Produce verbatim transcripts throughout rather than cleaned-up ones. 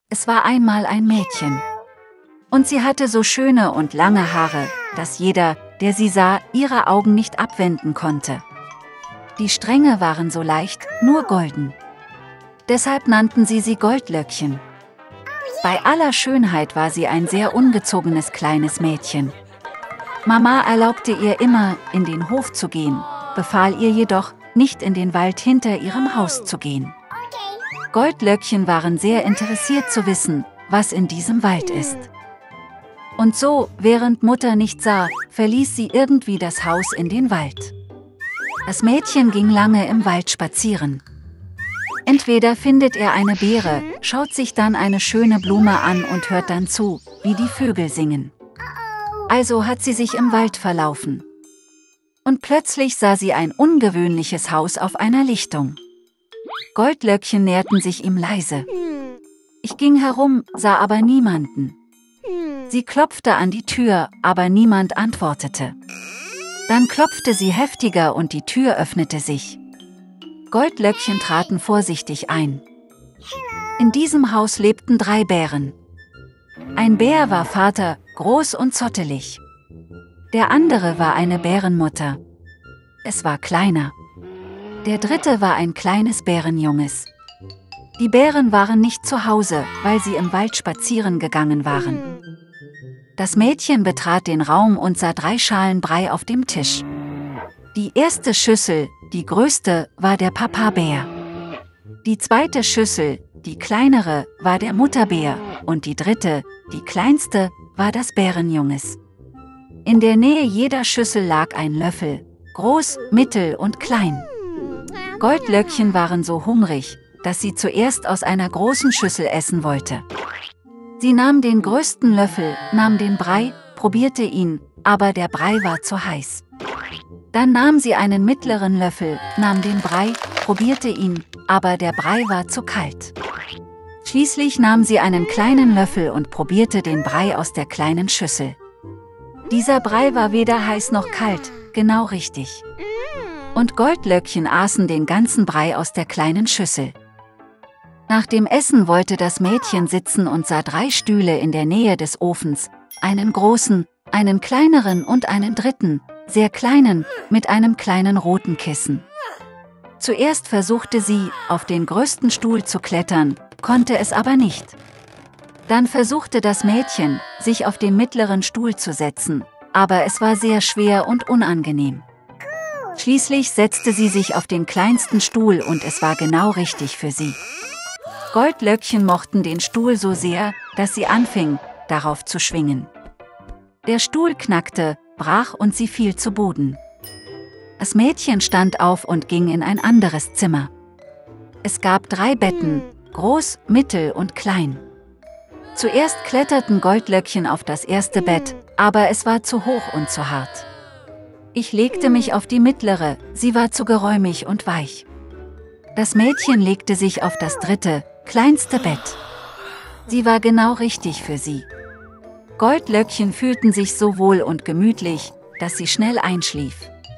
Es war einmal ein Mädchen. Und sie hatte so schöne und lange Haare, dass jeder, der sie sah, ihre Augen nicht abwenden konnte. Die Stränge waren so leicht, nur golden. Deshalb nannten sie sie Goldlöckchen. Bei aller Schönheit war sie ein sehr ungezogenes kleines Mädchen. Mama erlaubte ihr immer, in den Hof zu gehen, befahl ihr jedoch, nicht in den Wald hinter ihrem Haus zu gehen. Goldlöckchen waren sehr interessiert zu wissen, was in diesem Wald ist. Und so, während Mutter nicht sah, verließ sie irgendwie das Haus in den Wald. Das Mädchen ging lange im Wald spazieren. Entweder findet er eine Beere, schaut sich dann eine schöne Blume an und hört dann zu, wie die Vögel singen. Also hat sie sich im Wald verlaufen. Und plötzlich sah sie ein ungewöhnliches Haus auf einer Lichtung. Goldlöckchen näherten sich ihm leise. Ich ging herum, sah aber niemanden. Sie klopfte an die Tür, aber niemand antwortete. Dann klopfte sie heftiger und die Tür öffnete sich. Goldlöckchen traten vorsichtig ein. In diesem Haus lebten drei Bären. Ein Bär war Vater, groß und zottelig. Der andere war eine Bärenmutter. Es war kleiner. Der dritte war ein kleines Bärenjunges. Die Bären waren nicht zu Hause, weil sie im Wald spazieren gegangen waren. Das Mädchen betrat den Raum und sah drei Schalen Brei auf dem Tisch. Die erste Schüssel, die größte, war der Papa-Bär. Die zweite Schüssel, die kleinere, war der Mutterbär und die dritte, die kleinste, war das Bärenjunges. In der Nähe jeder Schüssel lag ein Löffel, groß, mittel und klein. Goldlöckchen waren so hungrig, dass sie zuerst aus einer großen Schüssel essen wollte. Sie nahm den größten Löffel, nahm den Brei, probierte ihn, aber der Brei war zu heiß. Dann nahm sie einen mittleren Löffel, nahm den Brei, probierte ihn, aber der Brei war zu kalt. Schließlich nahm sie einen kleinen Löffel und probierte den Brei aus der kleinen Schüssel. Dieser Brei war weder heiß noch kalt, genau richtig. Und Goldlöckchen aßen den ganzen Brei aus der kleinen Schüssel. Nach dem Essen wollte das Mädchen sitzen und sah drei Stühle in der Nähe des Ofens, einen großen, einen kleineren und einen dritten, sehr kleinen, mit einem kleinen roten Kissen. Zuerst versuchte sie, auf den größten Stuhl zu klettern, konnte es aber nicht. Dann versuchte das Mädchen, sich auf den mittleren Stuhl zu setzen, aber es war sehr schwer und unangenehm. Schließlich setzte sie sich auf den kleinsten Stuhl und es war genau richtig für sie. Goldlöckchen mochten den Stuhl so sehr, dass sie anfing, darauf zu schwingen. Der Stuhl knackte, brach und sie fiel zu Boden. Das Mädchen stand auf und ging in ein anderes Zimmer. Es gab drei Betten, groß, mittel und klein. Zuerst kletterten Goldlöckchen auf das erste Bett, aber es war zu hoch und zu hart. Ich legte mich auf die mittlere, sie war zu geräumig und weich. Das Mädchen legte sich auf das dritte, kleinste Bett. Sie war genau richtig für sie. Goldlöckchen fühlten sich so wohl und gemütlich, dass sie schnell einschlief.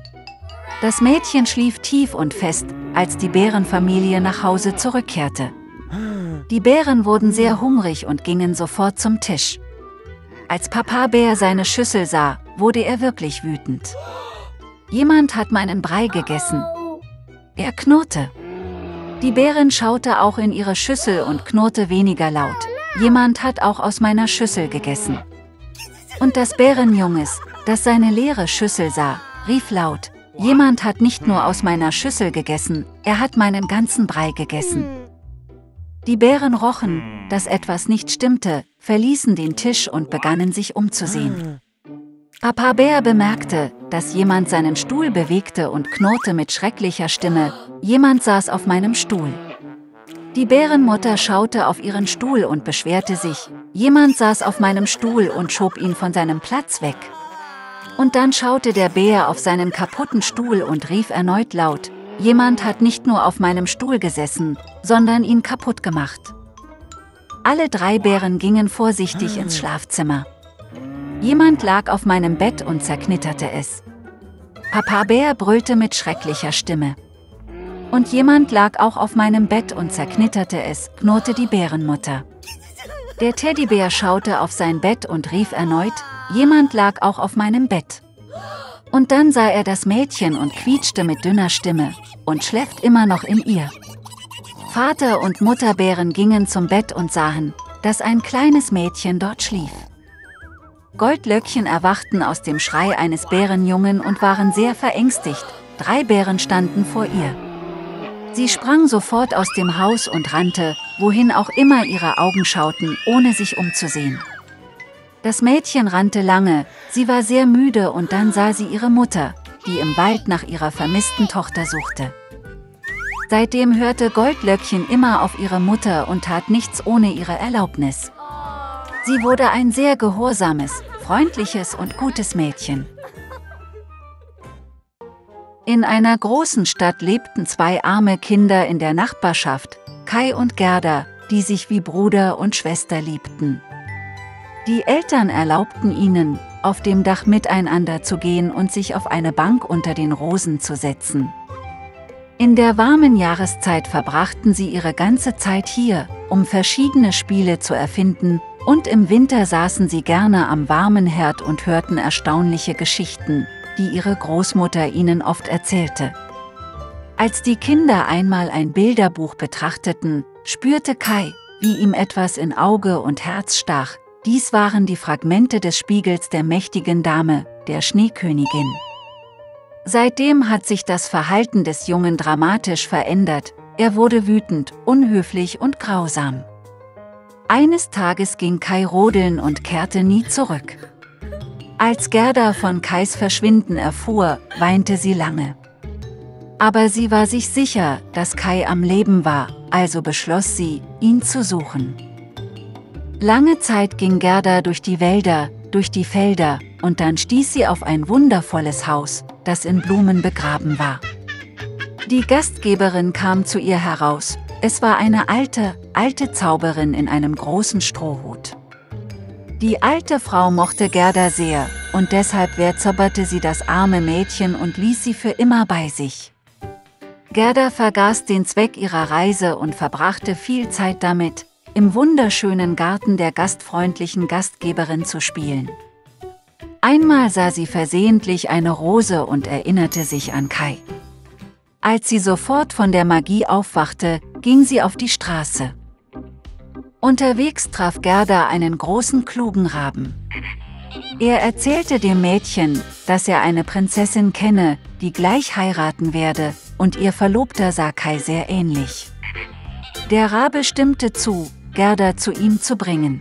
Das Mädchen schlief tief und fest, als die Bärenfamilie nach Hause zurückkehrte. Die Bären wurden sehr hungrig und gingen sofort zum Tisch. Als Papa-Bär seine Schüssel sah, wurde er wirklich wütend. Jemand hat meinen Brei gegessen. Er knurrte. Die Bärin schaute auch in ihre Schüssel und knurrte weniger laut. Jemand hat auch aus meiner Schüssel gegessen. Und das Bärenjunges, das seine leere Schüssel sah, rief laut, jemand hat nicht nur aus meiner Schüssel gegessen, er hat meinen ganzen Brei gegessen. Die Bären rochen, dass etwas nicht stimmte, verließen den Tisch und begannen sich umzusehen. Papa-Bär bemerkte, dass jemand seinen Stuhl bewegte und knurrte mit schrecklicher Stimme, jemand saß auf meinem Stuhl. Die Bärenmutter schaute auf ihren Stuhl und beschwerte sich, jemand saß auf meinem Stuhl und schob ihn von seinem Platz weg. Und dann schaute der Bär auf seinen kaputten Stuhl und rief erneut laut, jemand hat nicht nur auf meinem Stuhl gesessen, sondern ihn kaputt gemacht. Alle drei Bären gingen vorsichtig ins Schlafzimmer. Jemand lag auf meinem Bett und zerknitterte es. Papa-Bär brüllte mit schrecklicher Stimme. Und jemand lag auch auf meinem Bett und zerknitterte es, knurrte die Bärenmutter. Der Teddybär schaute auf sein Bett und rief erneut: Jemand lag auch auf meinem Bett. Und dann sah er das Mädchen und quietschte mit dünner Stimme: Und schläft immer noch in ihr. Vater und Mutterbären gingen zum Bett und sahen, dass ein kleines Mädchen dort schlief. Goldlöckchen erwachten aus dem Schrei eines Bärenjungen und waren sehr verängstigt. Drei Bären standen vor ihr. Sie sprang sofort aus dem Haus und rannte, wohin auch immer ihre Augen schauten, ohne sich umzusehen. Das Mädchen rannte lange, sie war sehr müde und dann sah sie ihre Mutter, die im Wald nach ihrer vermissten Tochter suchte. Seitdem hörte Goldlöckchen immer auf ihre Mutter und tat nichts ohne ihre Erlaubnis. Sie wurde ein sehr gehorsames, freundliches und gutes Mädchen. In einer großen Stadt lebten zwei arme Kinder in der Nachbarschaft, Kai und Gerda, die sich wie Bruder und Schwester liebten. Die Eltern erlaubten ihnen, auf dem Dach miteinander zu gehen und sich auf eine Bank unter den Rosen zu setzen. In der warmen Jahreszeit verbrachten sie ihre ganze Zeit hier, um verschiedene Spiele zu erfinden, und im Winter saßen sie gerne am warmen Herd und hörten erstaunliche Geschichten, die ihre Großmutter ihnen oft erzählte. Als die Kinder einmal ein Bilderbuch betrachteten, spürte Kai, wie ihm etwas in Auge und Herz stach. Dies waren die Fragmente des Spiegels der mächtigen Dame, der Schneekönigin. Seitdem hat sich das Verhalten des Jungen dramatisch verändert. Er wurde wütend, unhöflich und grausam. Eines Tages ging Kai rodeln und kehrte nie zurück. Als Gerda von Kais Verschwinden erfuhr, weinte sie lange. Aber sie war sich sicher, dass Kai am Leben war, also beschloss sie, ihn zu suchen. Lange Zeit ging Gerda durch die Wälder, durch die Felder, und dann stieß sie auf ein wundervolles Haus, das in Blumen begraben war. Die Gastgeberin kam zu ihr heraus. Es war eine alte, alte Zauberin in einem großen Strohhut. Die alte Frau mochte Gerda sehr, und deshalb verzauberte sie das arme Mädchen und ließ sie für immer bei sich. Gerda vergaß den Zweck ihrer Reise und verbrachte viel Zeit damit, im wunderschönen Garten der gastfreundlichen Gastgeberin zu spielen. Einmal sah sie versehentlich eine Rose und erinnerte sich an Kai. Als sie sofort von der Magie aufwachte, ging sie auf die Straße. Unterwegs traf Gerda einen großen klugen Raben. Er erzählte dem Mädchen, dass er eine Prinzessin kenne, die gleich heiraten werde, und ihr Verlobter sah Kai sehr ähnlich. Der Rabe stimmte zu, Gerda zu ihm zu bringen.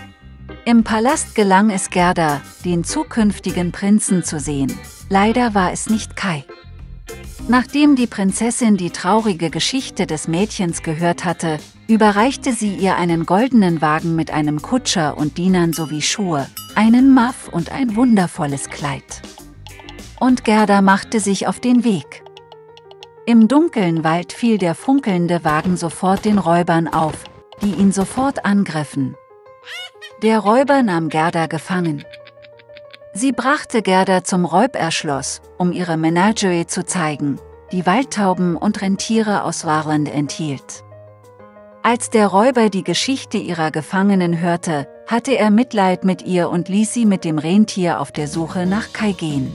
Im Palast gelang es Gerda, den zukünftigen Prinzen zu sehen. Leider war es nicht Kai. Nachdem die Prinzessin die traurige Geschichte des Mädchens gehört hatte, überreichte sie ihr einen goldenen Wagen mit einem Kutscher und Dienern sowie Schuhe, einen Muff und ein wundervolles Kleid. Und Gerda machte sich auf den Weg. Im dunklen Wald fiel der funkelnde Wagen sofort den Räubern auf, die ihn sofort angriffen. Der Räuber nahm Gerda gefangen. Sie brachte Gerda zum Räuberschloss, um ihre Menagerie zu zeigen, die Waldtauben und Rentiere aus Warland enthielt. Als der Räuber die Geschichte ihrer Gefangenen hörte, hatte er Mitleid mit ihr und ließ sie mit dem Rentier auf der Suche nach Kai gehen.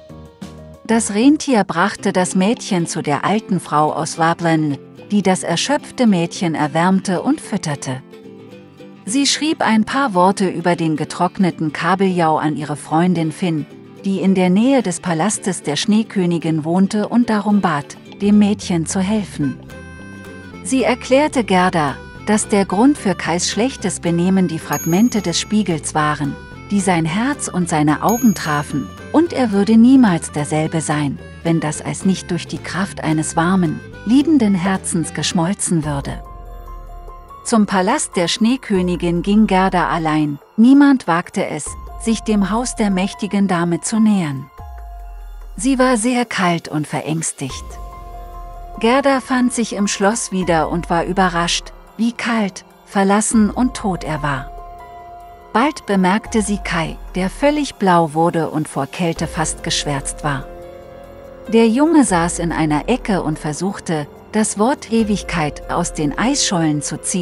Das Rentier brachte das Mädchen zu der alten Frau aus Warland, die das erschöpfte Mädchen erwärmte und fütterte. Sie schrieb ein paar Worte über den getrockneten Kabeljau an ihre Freundin Finn, die in der Nähe des Palastes der Schneekönigin wohnte und darum bat, dem Mädchen zu helfen. Sie erklärte Gerda, dass der Grund für Kais schlechtes Benehmen die Fragmente des Spiegels waren, die sein Herz und seine Augen trafen, und er würde niemals derselbe sein, wenn das Eis nicht durch die Kraft eines warmen, liebenden Herzens geschmolzen würde. Zum Palast der Schneekönigin ging Gerda allein. Niemand wagte es, sich dem Haus der mächtigen Dame zu nähern. Sie war sehr kalt und verängstigt. Gerda fand sich im Schloss wieder und war überrascht, wie kalt, verlassen und tot er war. Bald bemerkte sie Kai, der völlig blau wurde und vor Kälte fast geschwärzt war. Der Junge saß in einer Ecke und versuchte, das Wort Ewigkeit aus den Eisschollen zu ziehen,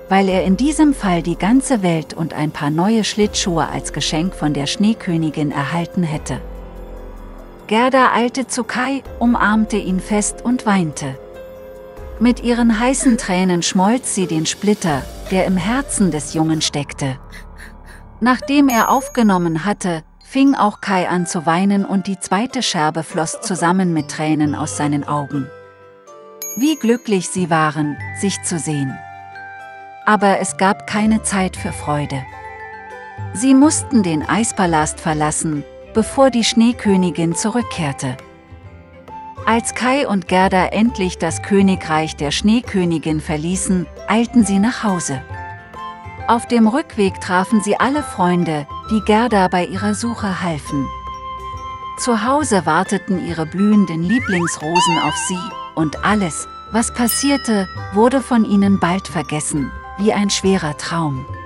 weil er in diesem Fall die ganze Welt und ein paar neue Schlittschuhe als Geschenk von der Schneekönigin erhalten hätte. Gerda eilte zu Kai, umarmte ihn fest und weinte. Mit ihren heißen Tränen schmolz sie den Splitter, der im Herzen des Jungen steckte. Nachdem er aufgenommen hatte, fing auch Kai an zu weinen und die zweite Scherbe floss zusammen mit Tränen aus seinen Augen. Wie glücklich sie waren, sich zu sehen. Aber es gab keine Zeit für Freude. Sie mussten den Eispalast verlassen, bevor die Schneekönigin zurückkehrte. Als Kai und Gerda endlich das Königreich der Schneekönigin verließen, eilten sie nach Hause. Auf dem Rückweg trafen sie alle Freunde, die Gerda bei ihrer Suche halfen. Zu Hause warteten ihre blühenden Lieblingsrosen auf sie, und alles, was passierte, wurde von ihnen bald vergessen, wie ein schwerer Traum.